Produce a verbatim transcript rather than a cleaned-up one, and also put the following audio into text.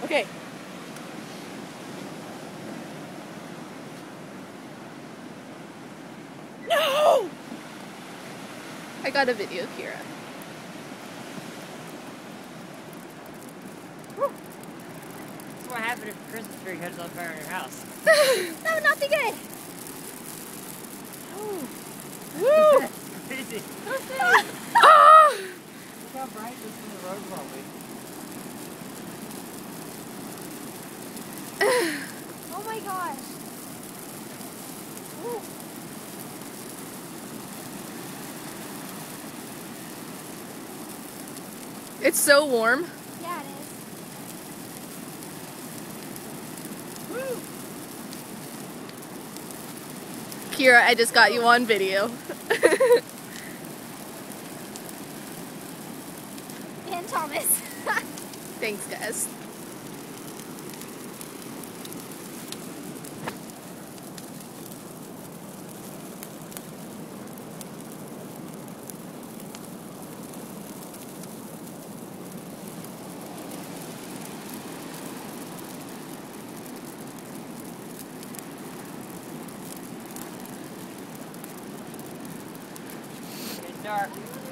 Okay. No! I got a video, Kira. That's what happened if a Christmas tree catches on fire in your house. That would not be good. Woo! That's crazy. Ah! Look how bright this is in the road probably. Oh my gosh. Ooh. It's so warm. Yeah, it is. Woo! Kira, I just got you on video. And Thomas. Thanks, guys. It's dark.